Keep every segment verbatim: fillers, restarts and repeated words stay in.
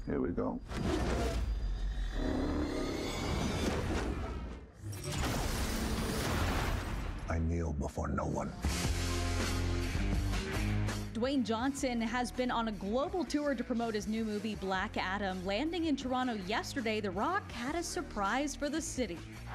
Here we go. I kneel before no one. Dwayne Johnson has been on a global tour to promote his new movie, Black Adam. Landing in Toronto yesterday, The Rock had a surprise for the city.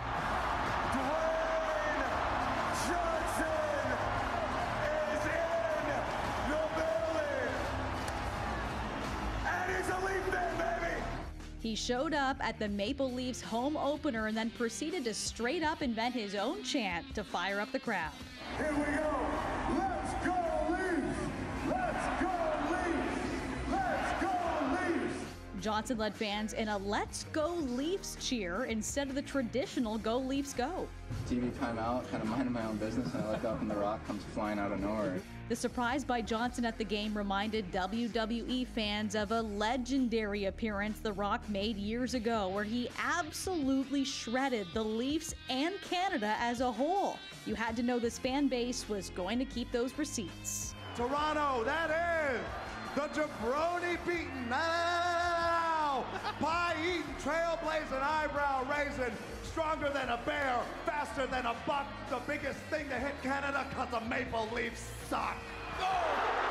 He showed up at the Maple Leafs home opener and then proceeded to straight up invent his own chant to fire up the crowd. Here we go. Let's go Leafs! Let's go Leafs! Let's go Leafs! Johnson led fans in a Let's Go Leafs cheer instead of the traditional Go Leafs Go. T V timeout, kind of minding my own business, and I look up and The Rock comes flying out of nowhere. The surprise by Johnson at the game reminded W W E fans of a legendary appearance The Rock made years ago, where he absolutely shredded the Leafs and Canada as a whole. You had to know this fan base was going to keep those receipts. Toronto, that is the jabroni-beaten, now pie-eating, trailblazing, eyebrow-raising, stronger than a bear, faster than a buck, the biggest thing to hit Canada because the Maple Leafs suck. Go!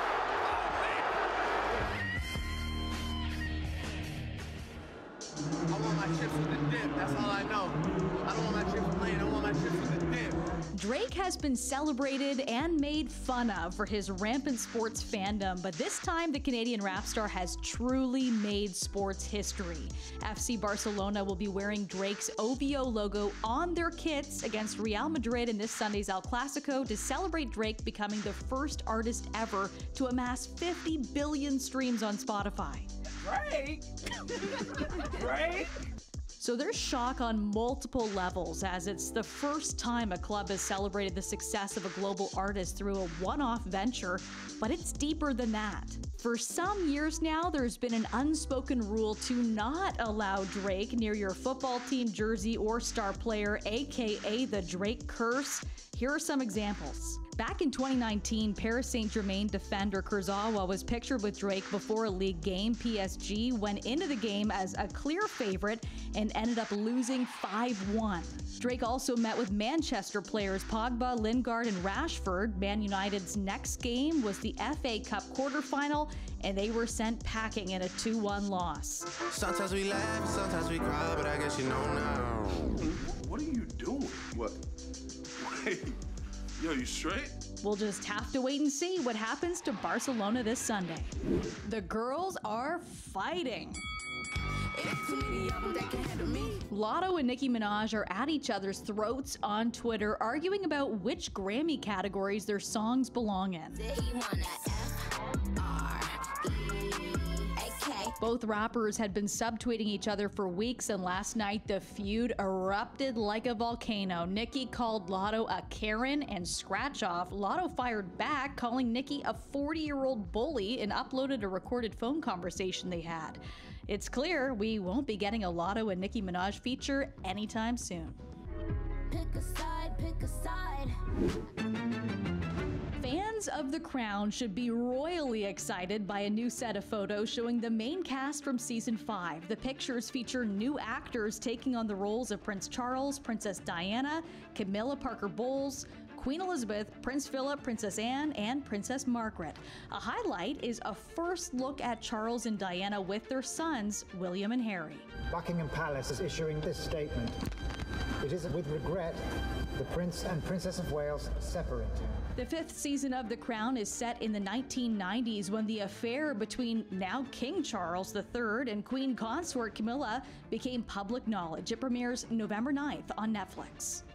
I want my chips with the dip, that's all I know. I don't want my chips plain, I want my chips with the dip. Drake has been celebrated and made fun of for his rampant sports fandom, but this time the Canadian rap star has truly made sports history. F C Barcelona will be wearing Drake's O V O logo on their kits against Real Madrid in this Sunday's El Clasico to celebrate Drake becoming the first artist ever to amass fifty billion streams on Spotify. Drake? Drake? So there's shock on multiple levels, as it's the first time a club has celebrated the success of a global artist through a one-off venture, but it's deeper than that. For some years now, there's been an unspoken rule to not allow Drake near your football team jersey or star player, aka the Drake curse. Here are some examples. Back in twenty nineteen, Paris Saint-Germain defender Kurzawa was pictured with Drake before a league game. P S G went into the game as a clear favorite and ended up losing five one. Drake also met with Manchester players Pogba, Lingard, and Rashford. Man United's next game was the F A Cup quarterfinal, and they were sent packing in a two one loss. Sometimes we laugh, sometimes we cry, but I guess you know now. What are you doing? What? Wait. Yo, you straight? We'll just have to wait and see what happens to Barcelona this Sunday. The girls are fighting. Lotto and Nicki Minaj are at each other's throats on Twitter, arguing about which Grammy categories their songs belong in. Both rappers had been subtweeting each other for weeks, and last night the feud erupted like a volcano. Nicki called Lotto a Karen and scratch off. Lotto fired back, calling Nicki a forty-year-old bully, and uploaded a recorded phone conversation they had. It's clear we won't be getting a Lotto and Nicki Minaj feature anytime soon. Pick a side, pick a side. Fans of The Crown should be royally excited by a new set of photos showing the main cast from season five. The pictures feature new actors taking on the roles of Prince Charles, Princess Diana, Camilla Parker Bowles, Queen Elizabeth, Prince Philip, Princess Anne, and Princess Margaret. A highlight is a first look at Charles and Diana with their sons, William and Harry. Buckingham Palace is issuing this statement. It is with regret the Prince and Princess of Wales separate. The fifth season of The Crown is set in the nineteen nineties, when the affair between now King Charles the third and Queen Consort Camilla became public knowledge. It premieres November ninth on Netflix.